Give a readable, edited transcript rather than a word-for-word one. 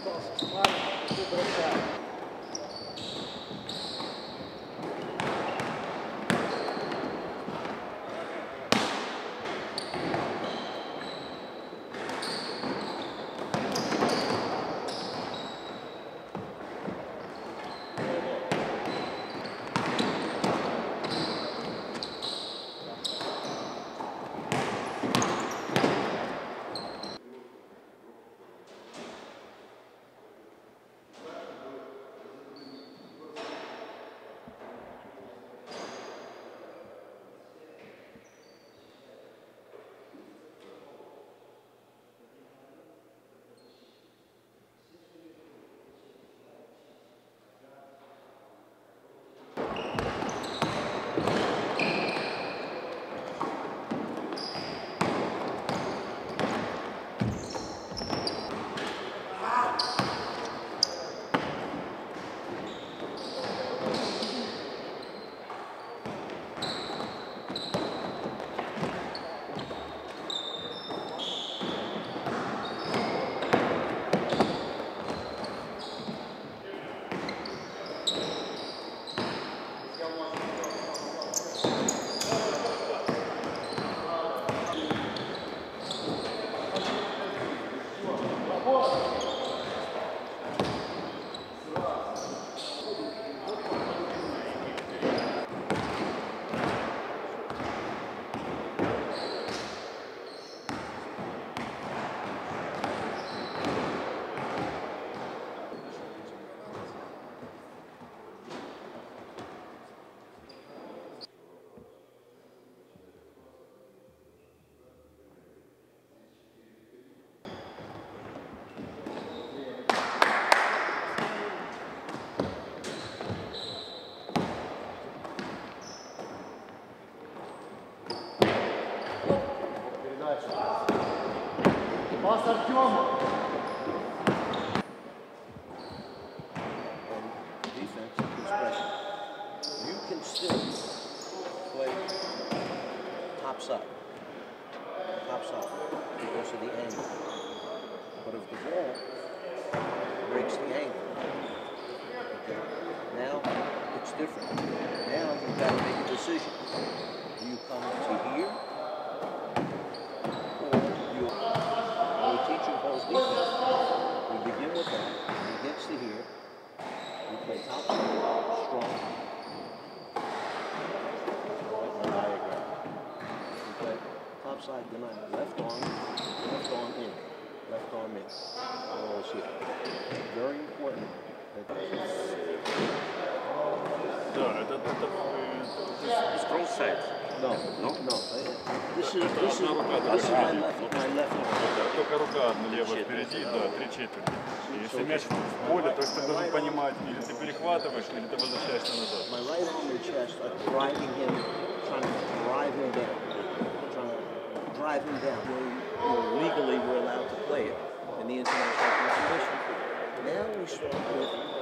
Пас Артему. Defensive expression. You can still play topside because of the angle. But if the ball breaks the angle, okay, now it's different. Now you've got to make a decision. Do you come to here, or you? When we teach you Paul's defense, we begin with that. He gets to here. We play topside, strong. Like diagram. We play topside denial. Left arm in. Left arm in. Always here. Very important. Strong side. No. This is my left arm. Только рука одна левая впереди, да, 3/4. И если мяч в поле, то есть ты должен понимать, или ты перехватываешь, или ты возвращаешься назад. My right arm and chest are driving him, trying to drive him down. Legally, we're allowed to play it in the international competition. Now we start with